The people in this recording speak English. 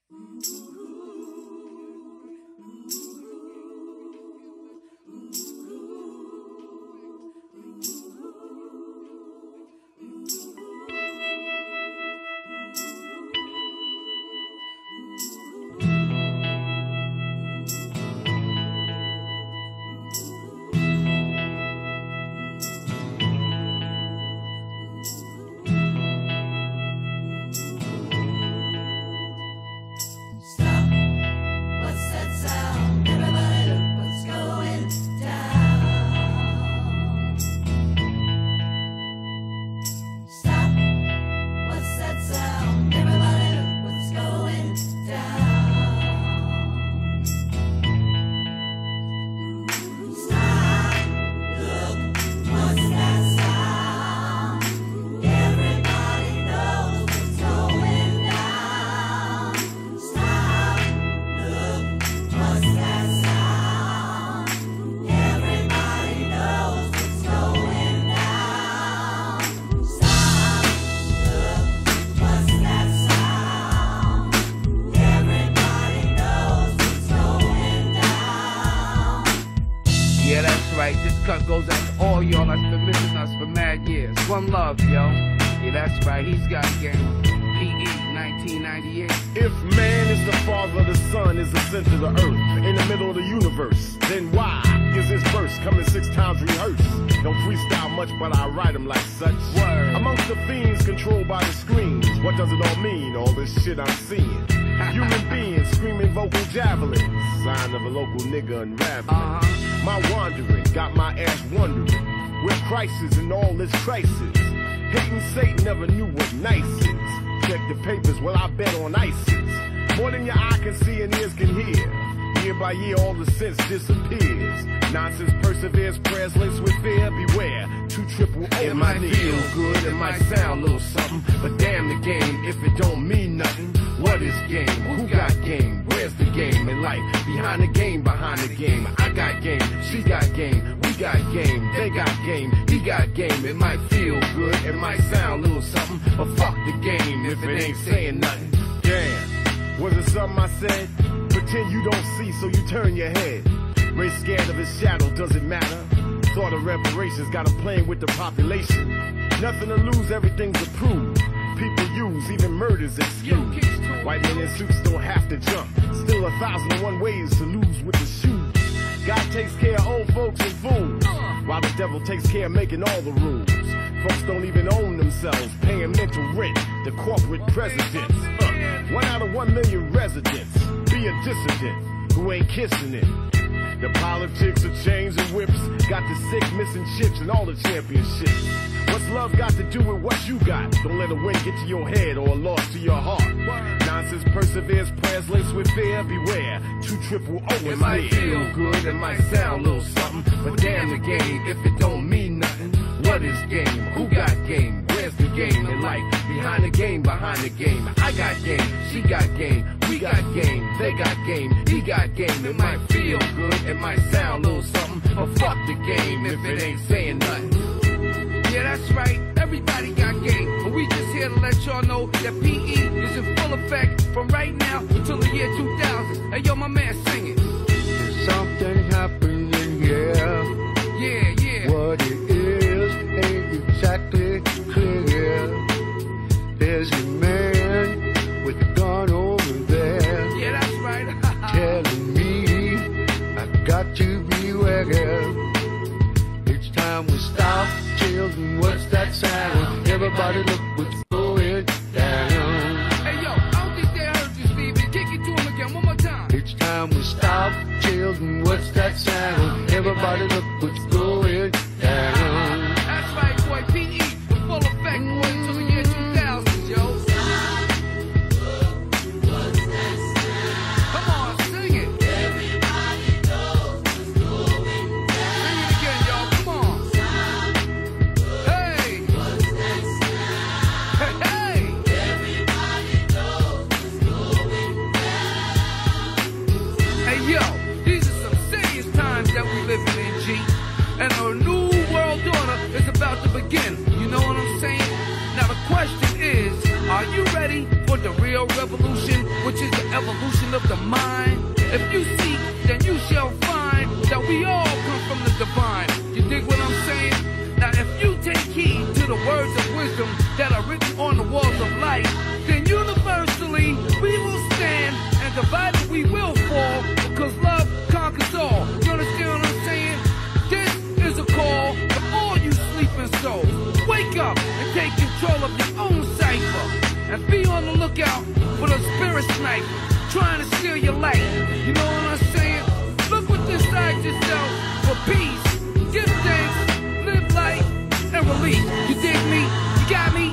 Goes out to all y'all that's been missing us for mad years. One love, yo. Yeah, that's right, he's got game. PE 1998. If man is the father, the sun is the center of the earth, in the middle of the universe, then why is this verse coming 6 times rehearsed? Don't freestyle much, but I write them like such. Word. Amongst the fiends controlled by the screens, what does it all mean, all this shit I'm seeing? Human beings screaming vocal javelins, sign of a local nigga unraveling. My wandering got my ass wondering where crisis and all this crisis. Hating Satan never knew what nice is. Check the papers, well I bet on ISIS. More than your eye can see and ears can hear. Year by year all the sense disappears. Nonsense perseveres, prayers laced with fear. Beware, 2 triple O. It might feel good, it might sound a little something, but damn the game if it don't mean nothing. What is game? Who got game? Where's the game in life? Behind the game, behind the game. I got game, she got game, we got game, they got game, he got game. It might feel good, it might sound a little something, but fuck the game if it ain't saying nothing. Damn, was it something I said? Pretend you don't see, so you turn your head. Race scared of his shadow, does it matter? Thought of reparations, got a plan with the population. Nothing to lose, everything's approved. People use, even murders excuse. White men in suits don't have to jump. Still 1,001 ways to lose with the shoes. God takes care of old folks and fools, while the devil takes care of making all the rules. Folks don't even own themselves, paying mental rent to corporate presidents. 1 out of 1 million residents. Be a dissident who ain't kissing it. The politics of chains and whips got the sick missing chips and all the championships. What's love got to do with what you got? Don't let a win get to your head or a loss to your heart. Nonsense perseveres, prayers laced with fear. Beware, 2 triple O is It might feel good, it might sound a little something, but damn the game if it don't mean nothing. What is game? Who got game? Where's the game in life? Behind the game, behind the game. I got game, she got game, we got game, they got game, he got game. It might feel good, it might sound a little something, but fuck the game if it ain't saying nothing. Yeah, that's right, everybody got game, but we just here to let y'all know that PE is in full effect from right now until the year 2000. Hey, yo, my man, sing it. There's something happening here. Yeah, yeah. What it is ain't exactly clear. There's a man with a gun over there. Yeah, that's right. Telling me I got to beware. It's time we stop. Children, what's that sound? Everybody look what's going down. Hey, yo, I don't think they heard you, Stevie. Kick it to him again, one more time. It's time we stop. Children, what's that sound? Everybody look what's going down. That's right, boy. PE, in full effect, boy, until the year 2000, yo. Come on, sing it. Everybody knows what's going down. Sing it again, y'all. Come on. Hey. What's that sound? Hey, hey. Everybody knows what's going down. Hey, yo, these are some serious times that we living in, G. And a new world order is about to begin. You know what I'm saying? Now the question is, are you ready for the real revolution, which is the evolution of the mind. If you seek, then you shall find that we all come from the divine. You dig what I'm saying? Now if you take heed to the words of wisdom that are written on the walls of life, then universally we will stand, and divided we will fall, because love conquers all. You understand what I'm saying? This is a call to all you sleeping souls. Wake up and take control of your own cipher, and be on the lookout for the spirit sniper trying to steal your life. You know what I'm saying? Look what's inside yourself for peace. Give thanks, live life, and release. You dig me? You got me?